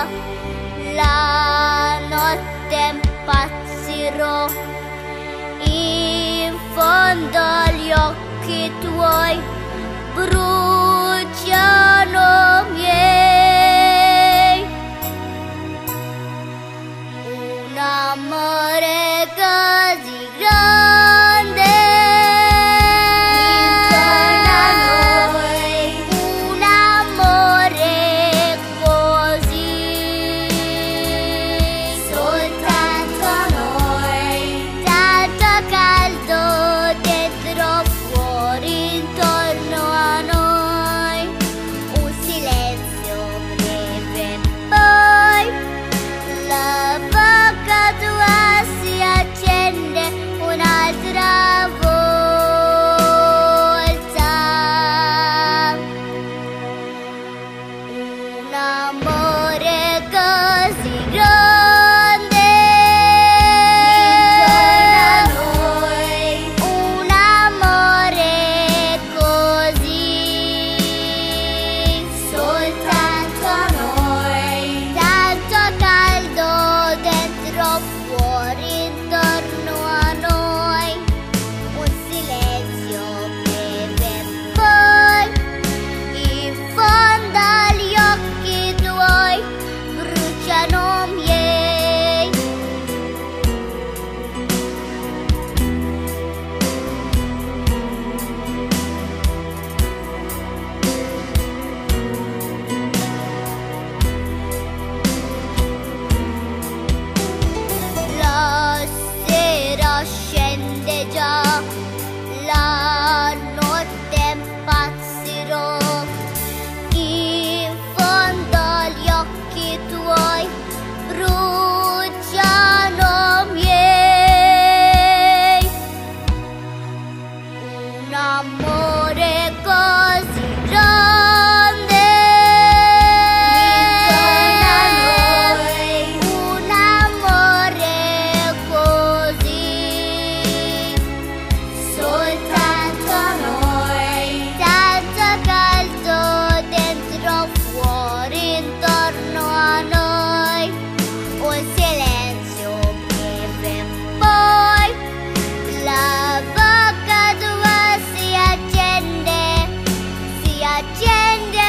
la notte impazzirò, in fondo agli occhi tuoi bruciano miei, un amore così grande intorno a noi, un amore così soltanto a noi, tanto caldo dentro fuori intorno a noi, un silenzio breve poi la bocca tua si accende un'altra volta, un amore così grande intorno a noi, un amore così soltanto a noi, tanto caldo dentro fuori intorno a noi, un silenzio breve poi in fondo agli occhi tuoi bruciano miei. La sera scende già, la notte impazzirò, in fondo agli occhi tuoi bruciano miei, un amore così grande intorno a noi, un amore così soltanto a noi, tanto caldo dentro fuori intorno a noi, un silenzio breve poi la bocca tua si accende